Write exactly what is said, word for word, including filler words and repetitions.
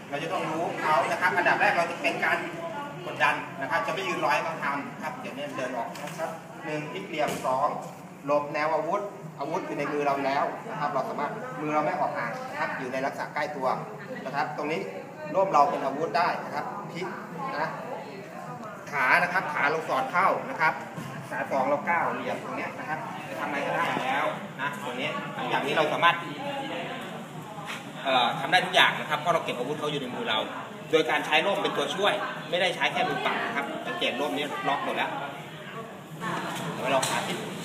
เราจะต้องรู้เขานะครับอันดับแรกเราจะเป็นการกดดันนะครับจะไม่ยืนร้อยเขาทำครับอย่างนี้เดินออกนะครับหนึ่งพลิกเหลี่ยมสองหลบแนวอาวุธอาวุธอยู่ในมือเราแล้วนะครับเราสามารถมือเราไม่ออกห่างนะครับอยู่ในลักษณะใกล้ตัวนะครับตรงนี้ร่มเราเป็นอาวุธได้นะครับพลิกนะขานะครับขาเราสอดเข้านะครับขาสองเราก้าวเหลี่ยมตรงนี้นะครับจะทำอะไรก็ได้แล้วนะตรงนี้อย่างนี้เราสามารถทำได้ทุกอย่างนะครับเพราะเราเก็บอาวุธเขาอยู่ในมือเราโดยการใช้ร่มเป็นตัวช่วยไม่ได้ใช้แค่มือเปล่าครับสังเกตร่มนี้ล็อกหมดแล้วเดี๋ยวเราลองหาที่